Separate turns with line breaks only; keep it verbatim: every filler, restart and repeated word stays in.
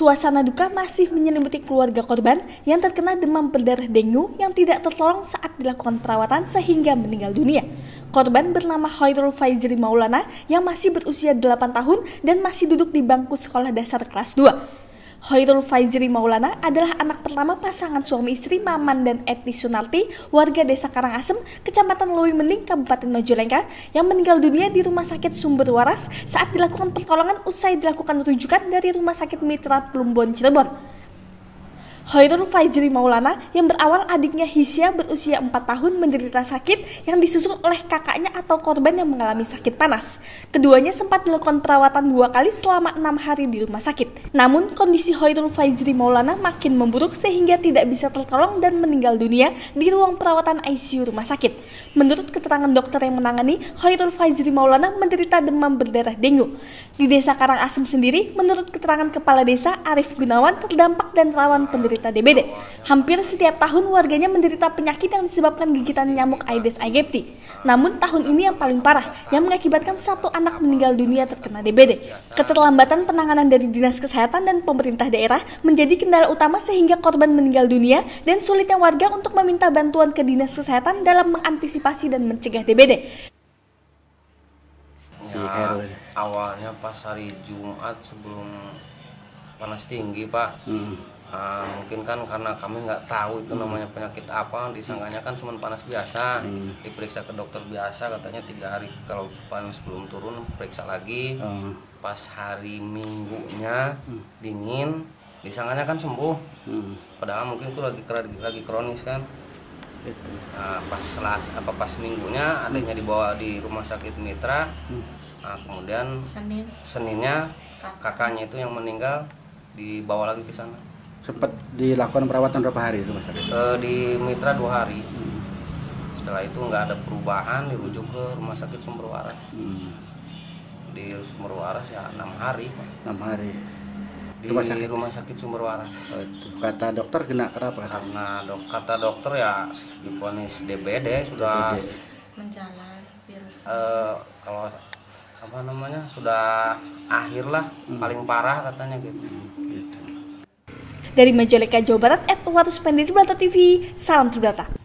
Suasana duka masih menyelimuti keluarga korban yang terkena demam berdarah dengue yang tidak tertolong saat dilakukan perawatan sehingga meninggal dunia. Korban bernama Khairul Fajri Maulana yang masih berusia delapan tahun dan masih duduk di bangku sekolah dasar kelas dua. Khairul Fajri Maulana adalah anak pertama pasangan suami istri Maman dan Etty Sunarti, warga desa Karangasem, Kecamatan Lewi Mending, Kabupaten Majalengka, yang meninggal dunia di Rumah Sakit Sumber Waras saat dilakukan pertolongan usai dilakukan rujukan dari Rumah Sakit Mitra Plumbon Cirebon. Khairul Fajri Maulana yang berawal adiknya Hisya berusia empat tahun menderita sakit yang disusul oleh kakaknya atau korban yang mengalami sakit panas. Keduanya sempat dilakukan perawatan dua kali selama enam hari di rumah sakit. Namun kondisi Khairul Fajri Maulana makin memburuk sehingga tidak bisa tertolong dan meninggal dunia di ruang perawatan I C U rumah sakit. Menurut keterangan dokter yang menangani, Khairul Fajri Maulana menderita demam berdarah dengue. Di desa Karangasem sendiri, menurut keterangan Kepala Desa Arif Gunawan, terdampak dan rawan penderita D B D. Hampir setiap tahun warganya menderita penyakit yang disebabkan gigitan nyamuk Aedes aegypti. Namun tahun ini yang paling parah, yang mengakibatkan satu anak meninggal dunia terkena D B D. Keterlambatan penanganan dari Dinas Kesehatan dan pemerintah daerah menjadi kendala utama sehingga korban meninggal dunia dan sulitnya warga untuk meminta bantuan ke Dinas Kesehatan dalam mengantisipasi dan mencegah D B D.
Ya, awalnya pas hari Jumat sebelum panas tinggi, Pak. Hmm. Uh, mungkin kan karena kami nggak tahu itu namanya penyakit apa, disangkanya kan cuma panas biasa. hmm. Diperiksa ke dokter biasa, katanya tiga hari kalau panas belum turun periksa lagi. hmm. Pas hari Minggunya hmm. dingin, disangkanya kan sembuh. hmm. Padahal mungkin itu lagi lagi kronis kan. Nah, pas selas apa pas Minggunya adanya dibawa di Rumah Sakit Mitra. Nah, kemudian Senin. Seninnya kakaknya itu yang meninggal dibawa lagi ke sana.
Sempat dilakukan perawatan berapa hari itu Mas?
E, di Mitra dua hari. Hmm. Setelah itu nggak ada perubahan, dirujuk ke Rumah Sakit Sumber Waras. Hmm. Di Sumber Waras ya enam hari.
Enam hari.
Di Rumah Sakit, rumah sakit Sumber Waras.
Oh, itu. Kata dokter kena kenapa?
Karena dok, kata dokter ya divonis D B D sudah
D B D. Menjalar virus.
E, kalau apa namanya sudah akhir lah, hmm. paling parah katanya gitu.
Dari Majalengka, Jawa Barat, Edward Supendi, Tribrata T V, salam Tribrata.